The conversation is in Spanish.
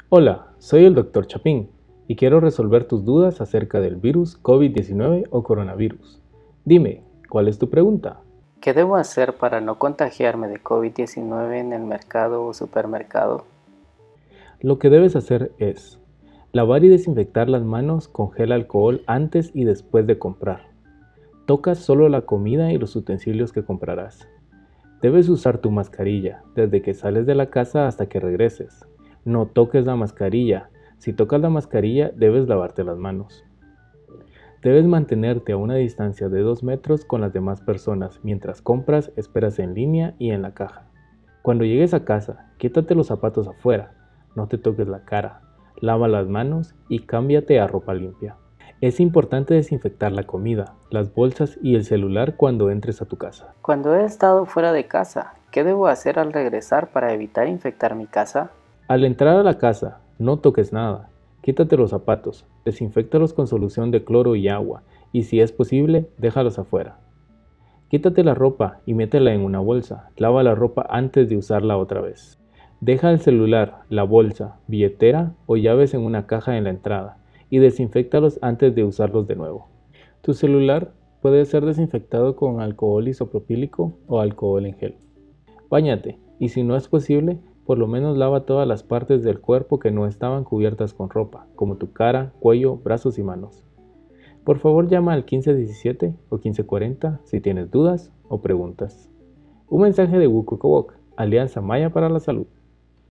Hola, soy el Dr. Chapín y quiero resolver tus dudas acerca del virus COVID-19 o coronavirus. Dime, ¿cuál es tu pregunta? ¿Qué debo hacer para no contagiarme de COVID-19 en el mercado o supermercado? Lo que debes hacer es lavar y desinfectar las manos con gel alcohol antes y después de comprar. Toca solo la comida y los utensilios que comprarás. Debes usar tu mascarilla desde que sales de la casa hasta que regreses. No toques la mascarilla. Si tocas la mascarilla, debes lavarte las manos. Debes mantenerte a una distancia de 2 metros con las demás personas mientras compras, esperas en línea y en la caja. Cuando llegues a casa, quítate los zapatos afuera, no te toques la cara, lava las manos y cámbiate a ropa limpia. Es importante desinfectar la comida, las bolsas y el celular cuando entres a tu casa. Cuando he estado fuera de casa, ¿qué debo hacer al regresar para evitar infectar mi casa? Al entrar a la casa, no toques nada. Quítate los zapatos, desinféctalos con solución de cloro y agua, y si es posible, déjalos afuera. Quítate la ropa y métela en una bolsa. Lava la ropa antes de usarla otra vez. Deja el celular, la bolsa, billetera o llaves en una caja en la entrada y desinféctalos antes de usarlos de nuevo. Tu celular puede ser desinfectado con alcohol isopropílico o alcohol en gel. Báñate y si no es posible, por lo menos lava todas las partes del cuerpo que no estaban cubiertas con ropa, como tu cara, cuello, brazos y manos. Por favor llama al 1517 o 1540 si tienes dudas o preguntas. Un mensaje de WuKuKoBok, Alianza Maya para la Salud.